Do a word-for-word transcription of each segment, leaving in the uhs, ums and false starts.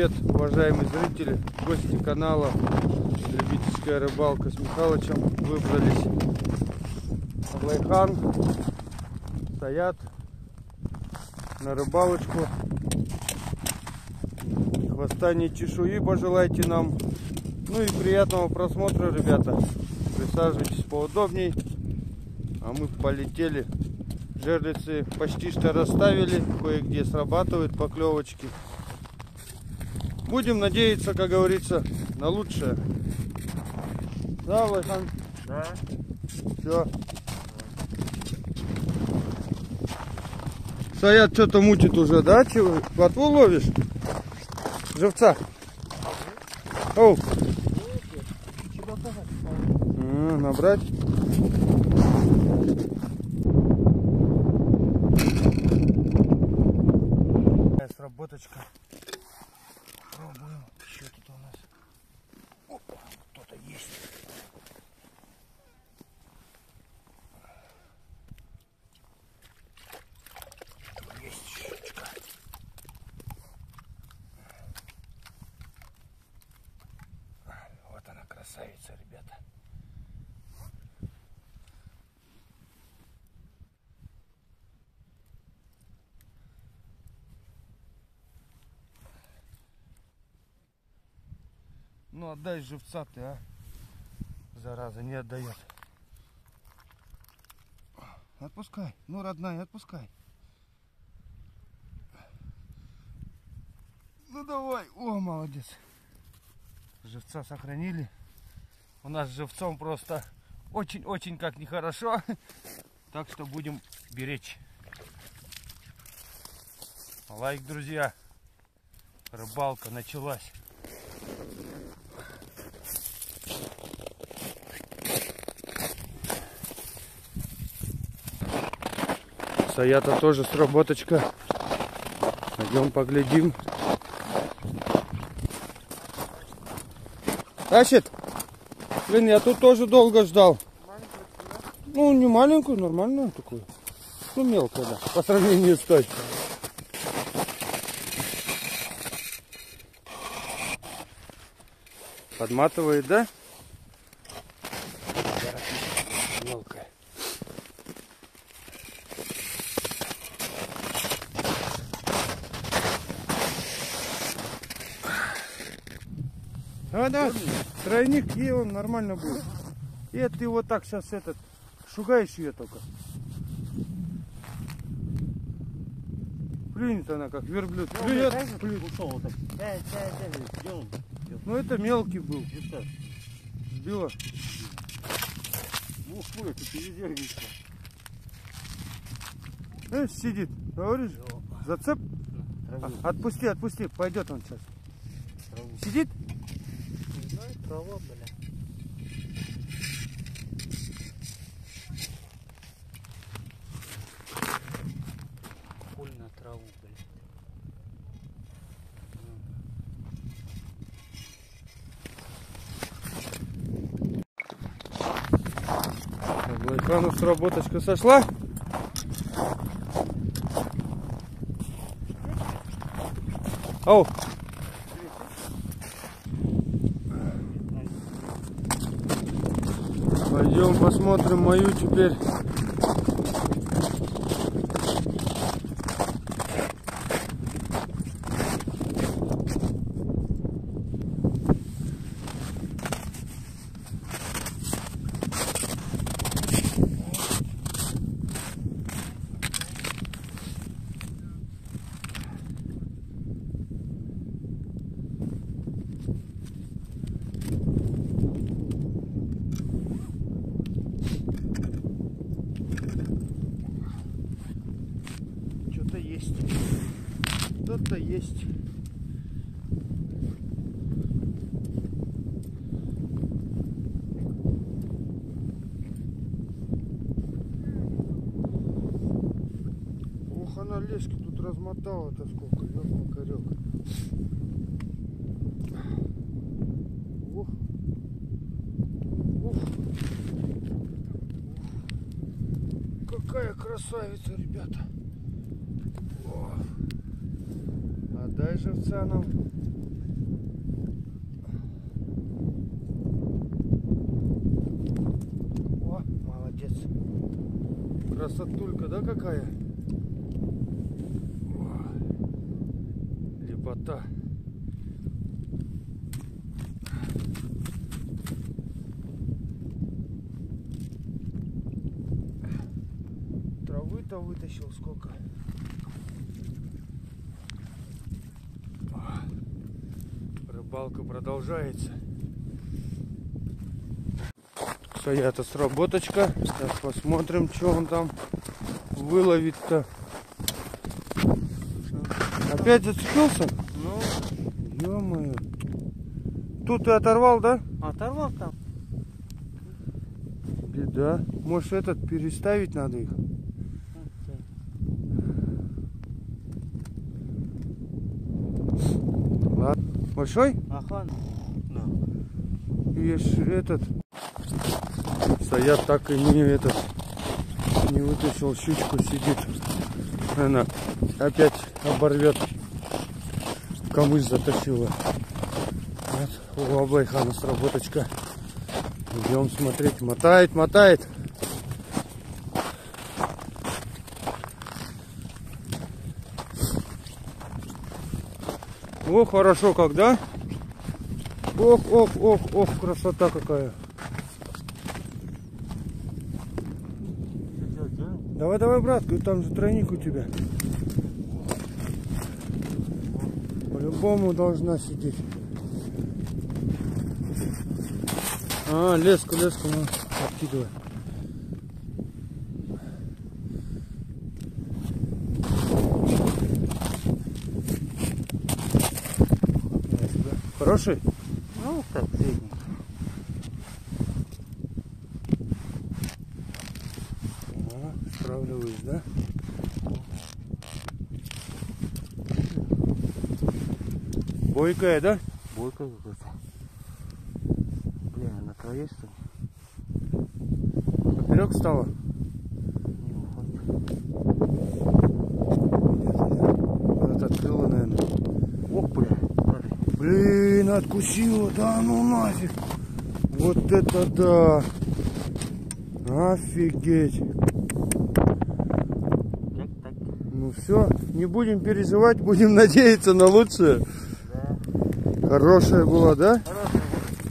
привет, уважаемые зрители, гости канала Любительская рыбалка с Михалычем. Выбрались в Лайхан, стоят на рыбалочку. Хвоста не чешуи пожелайте нам. Ну и приятного просмотра, ребята. Присаживайтесь поудобней. А мы полетели. Жерлицы почти что расставили, кое-где срабатывают поклевочки. Будем надеяться, как говорится, на лучшее. Да, Лайхан? Да. Все. Саят что-то мутит уже, да? Чего? Плотву ловишь? Живца. Оу. А, набрать. Сработочка. Пробуем. Что тут у нас? Опа, кто-то есть. Есть щучка. Вот она, красавица, ребята. Ну отдай живца ты, а. Зараза, не отдает. Отпускай. Ну, родная, отпускай. Ну давай. О, молодец. Живца сохранили. У нас с живцом просто очень-очень как нехорошо. Так что будем беречь. Лайк, друзья. Рыбалка началась. Саята тоже сработочка. Пойдем поглядим. Тащит? Блин, я тут тоже долго ждал. Ну, не маленькую, нормальную такую. Ну, мелкая, да, по сравнению с той. Подматывает, да? Мелкая. А, да, тройник, и он нормально будет. И это ты вот так сейчас этот, шугаешь ее только. Плюнет она, как верблюд. Плюнет, плюнет. Ушел вот так. Да, да, да, делал. Ну это мелкий был. Сбила. Ух, ой, ты передергиваешься. Э, сидит, говоришь? Зацеп? А, отпусти, отпусти, пойдет он сейчас. Траву. Сидит? Не знаю, трава, бля. Коль на траву, бля. Лайхану сработочка сошла. Ау. Пойдем посмотрим мою теперь. Что-то есть. Что-то есть. Ох, она лески тут размотала-то сколько, ёк-макарёк. Ух. Ух. Какая красавица, ребята. О. Отдай живца нам. Красотулька, да, какая? О, лепота. Травы-то вытащил сколько. О, рыбалка продолжается. Стоят сработочка. Сейчас посмотрим, что он там выловит-то. Опять зацепился? Ну, ё-моё. Тут ты оторвал, да? оторвал там. Беда. Может, этот переставить надо их? Ладно. Большой? Ага. Есть этот. Стоят, так и не этот. Не вытащил щучку, сидит. Она опять оборвет. Камыш затащила. Вот у Аблайхана сработочка. Идем смотреть. Мотает, мотает. О, хорошо как, да? Ох, ох, ох, ох, красота какая. Давай, давай, брат, там же тройник у тебя. По-любому должна сидеть. А, леску, леску, ну, откидывай. Хороший? Ну, так, средний. А, справляюсь, да? Бойкая, да? Бойкая какая-то. Бля, на траве что ли? Поперек стала? Не уходит. Вот открыла, наверное. Ох, бля, смотри. Блин, откусила, да ну нафиг. Вот это да. Офигеть. Так, так. Ну все, не будем переживать, будем надеяться на лучшее. Да. Хорошая была, да? Хорошая.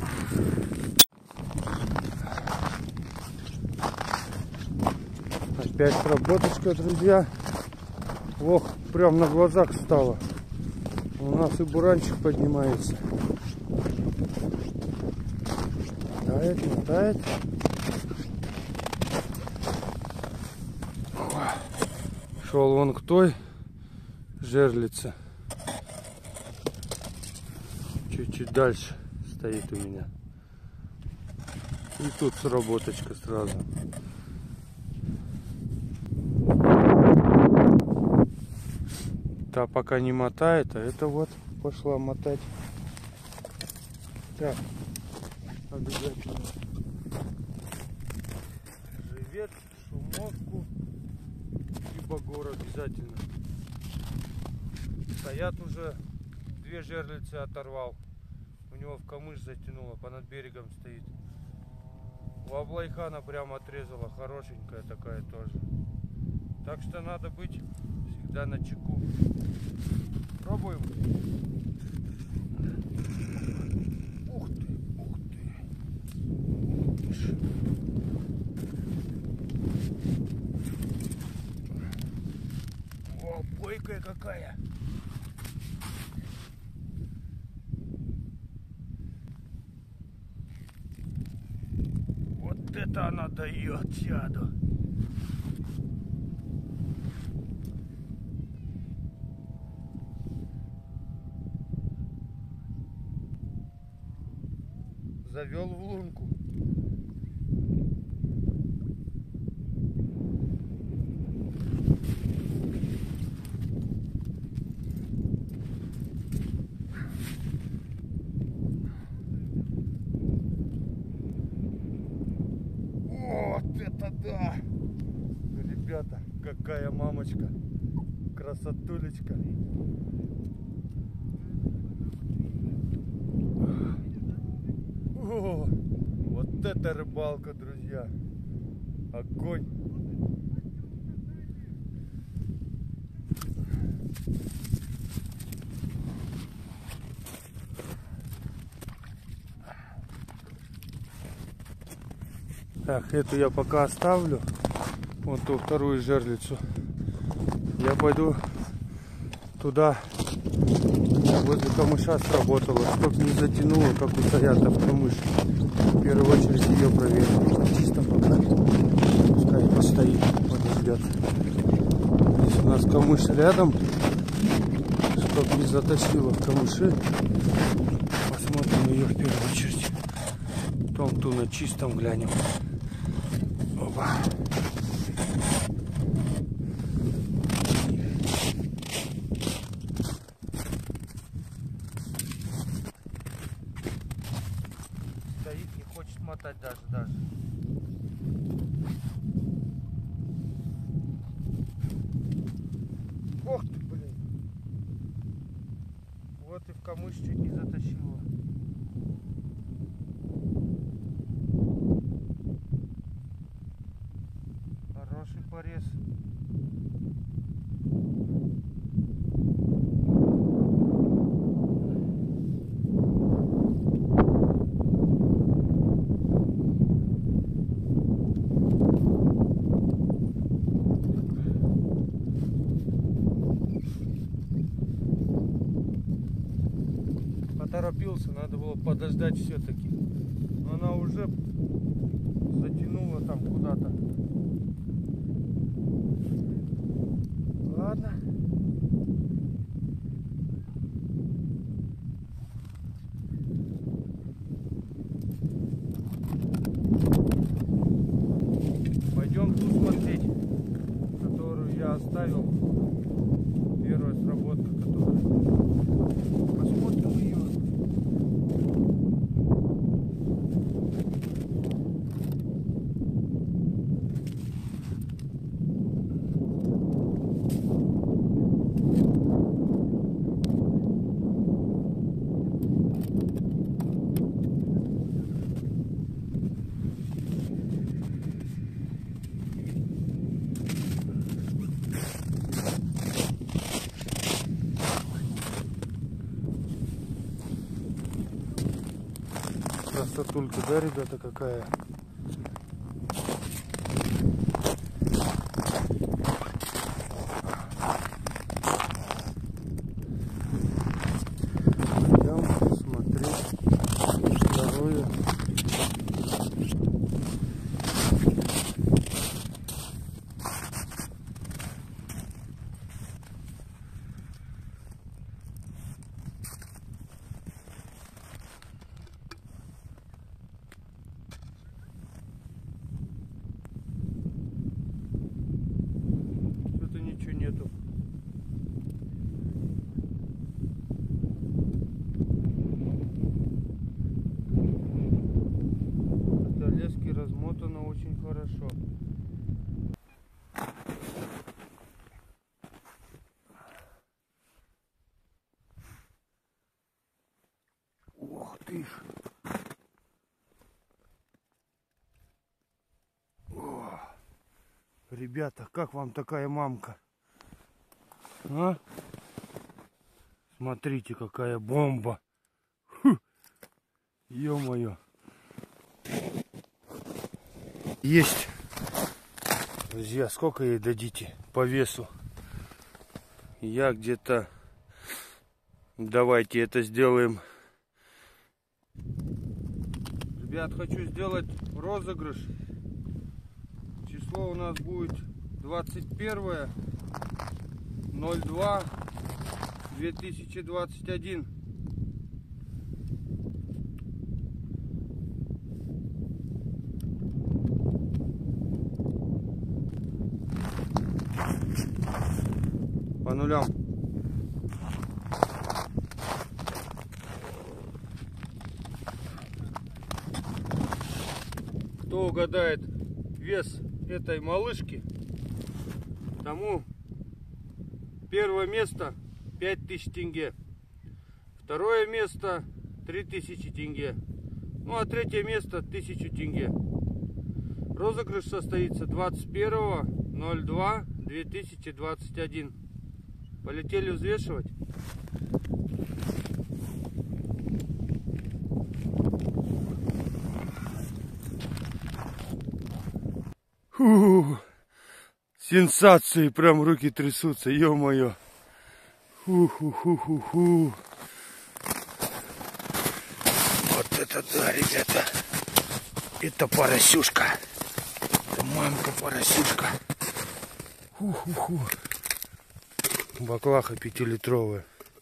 Опять сработочка, друзья. Ох, прям на глазах стало. У нас и буранчик поднимается. Мотает, мотает. Шел вон к той жерлице. Чуть-чуть дальше стоит у меня. И тут сработочка сразу. Та пока не мотает, а это вот пошла мотать. Так, обязательно живец, шумовку и багор обязательно. Стоят уже, две жерлицы оторвал. У него в камыш затянуло, понад берегом стоит. У Аблайхана прямо отрезала, хорошенькая такая тоже. Так что надо быть всегда на чеку. Пробуем. Ух ты, ух ты. О, бойкая какая. Вот это она дает чаду. Завел в лунку. Вот это да! Ребята, какая мамочка! Красотулечка! О, вот это рыбалка, друзья! Огонь! Так, эту я пока оставлю. Вон ту вторую жерлицу. Я пойду туда, возле камыша сработало, чтоб не затянуло, как у стоята в камыш. В первую очередь ее проверим. Чисто пока. Пускай постоит, подождет. Здесь у нас камыш рядом, чтоб не затащило в камыши. Посмотрим ее в первую очередь. Потом ту на чистом глянем. Опа. Стоит, не хочет мотать даже, даже. Ох ты, блин. Вот и в камыш чуть не затащило. Хороший порез. Поторопился, надо было подождать все-таки. Но она уже затянула там куда-то. Ладно. Пойдем ту смотреть, которую я оставил. Первая сработка, которая. Посмотрим ее. Красотулька, да, ребята, какая? Пойдем смотреть вторую. Нету. Хотя лески размотано очень хорошо. Ух ты ж. О, ребята, как вам такая мамка? А? Смотрите, какая бомба. Ё-моё. Есть. Друзья, сколько ей дадите по весу? Я где-то... Давайте это сделаем. Ребят, хочу сделать розыгрыш. Число у нас будет двадцать первое ноль два две тысячи двадцать один. По нулям. Кто угадает вес этой малышки, тому первое место пять тысяч тенге, второе место три тысячи тенге, ну а третье место тысячу тенге. Розыгрыш состоится двадцать первого ноль два две тысячи двадцать один. Полетели взвешивать. Фу. Сенсации, прям руки трясутся, ё-моё. Фу-ху-ху-ху-ху. Вот это да, ребята. Это поросюшка. Это мамка поросюшка. Фу-ху-ху. Баклаха пятилитровая.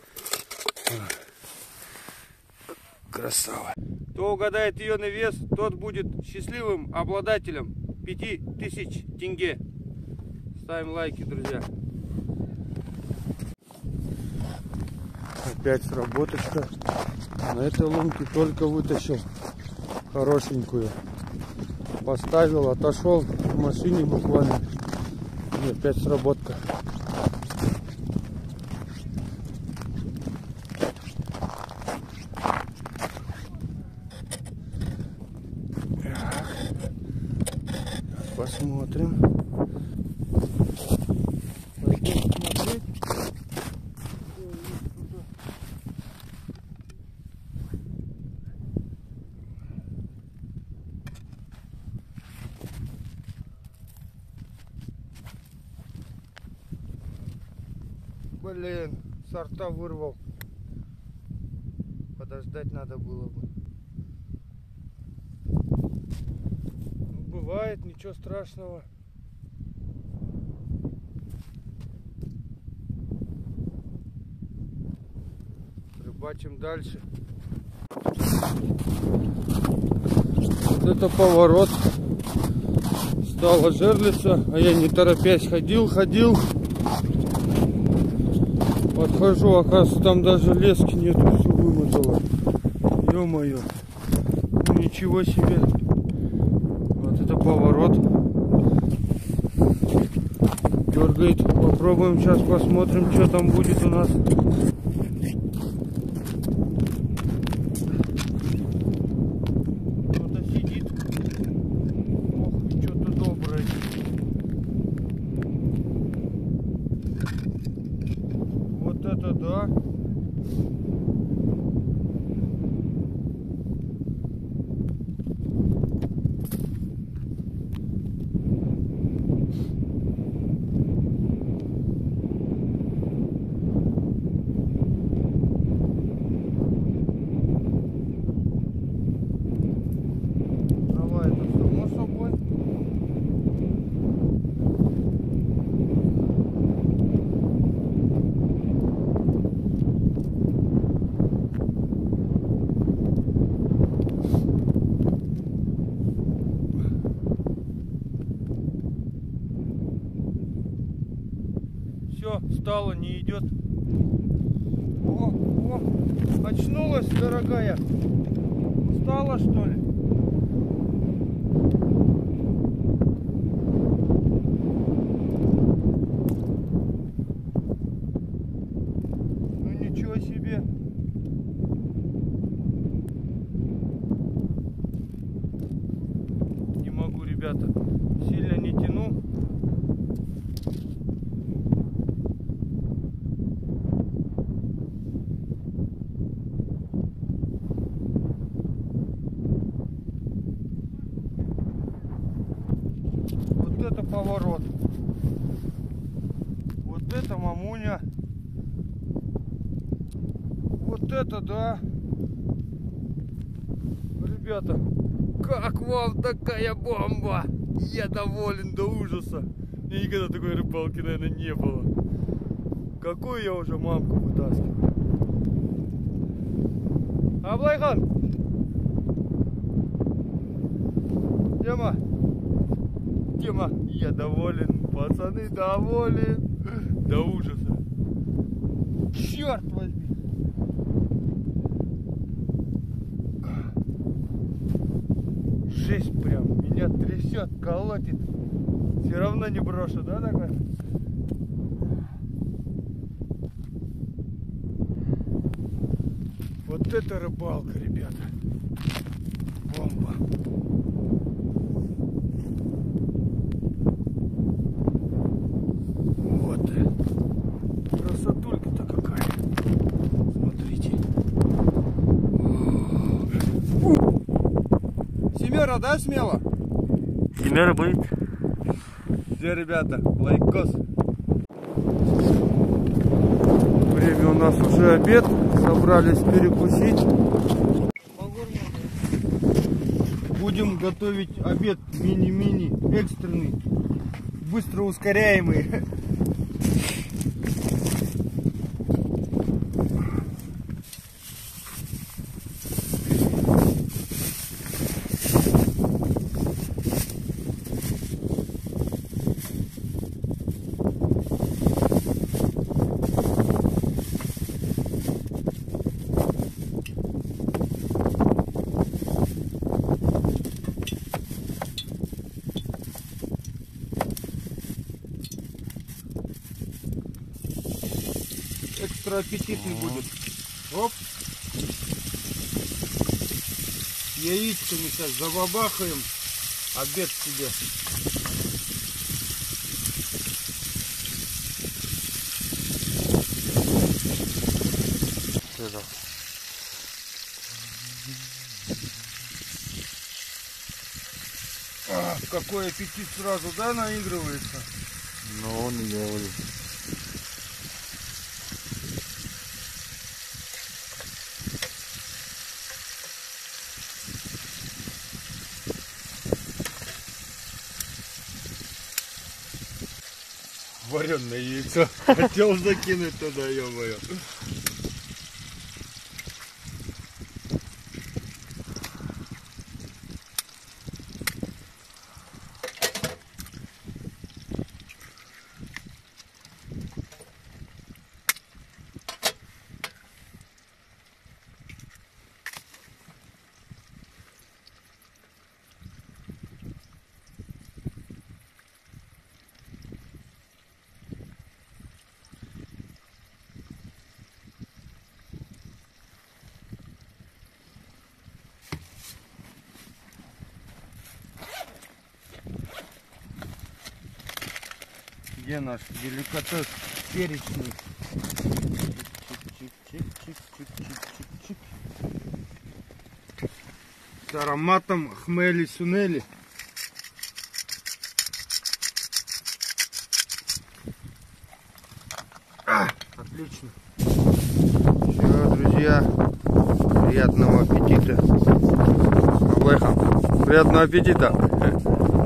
Красава. Кто угадает ее на вес, тот будет счастливым обладателем пяти тысяч тенге. Ставим лайки, друзья. Опять сработочка. На этой лунке только вытащил хорошенькую. Поставил, отошел в машине буквально. И опять сработка. Посмотрим. Пойдем смотреть. Блин, сорта вырвал. Подождать надо было бы. Бывает, ничего страшного. Рыбачим дальше. Вот это поворот. Стала жерлица, а я не торопясь ходил, ходил. Подхожу, оказывается, там даже лески нету, все вымотало. Ё-моё. Ну, ничего себе. Вот это поворот. Дергает. Попробуем сейчас посмотрим, что там будет у нас. Кто-то сидит. Ох, что-то доброе. Вот это да. Все, встала, не идет. О, о, очнулась, дорогая. Устала, что ли? Ну ничего себе. Не могу, ребята. Сильно не тяну. Вот это поворот. Вот это мамуня. Вот это да. Ребята, как вам такая бомба? Я доволен до ужаса. Мне никогда такой рыбалки, наверное, не было. Какую я уже мамку вытаскиваю. Аблайхан! Тема! Тема! Я доволен, пацаны, доволен. До ужаса. Черт возьми! Жесть прям, меня трясет, колотит. Все равно не брошу, да, такой? Вот это рыбалка, ребята. Бомба. Вот. Красотулька-то какая. Смотрите. Семера, да, смело? Семера будет. Все, ребята, лайкос. Время у нас уже обед. Собрались перекусить. Будем готовить обед мини-мини, экстренный, быстро ускоряемый. Экстра аппетитный будет. Оп. Яичками сейчас забабахаем. Обед себе. Сюда. А, какой аппетит сразу, да, наигрывается? Ну, он не говорит. Вареное яйцо. Хотел закинуть туда, ё-моё. Где наш деликатес перечный? Чик-чик-чик-чик-чик-чик-чик-чик. С ароматом хмели-сунели. А, отлично. Все, друзья, приятного аппетита. Приятного аппетита.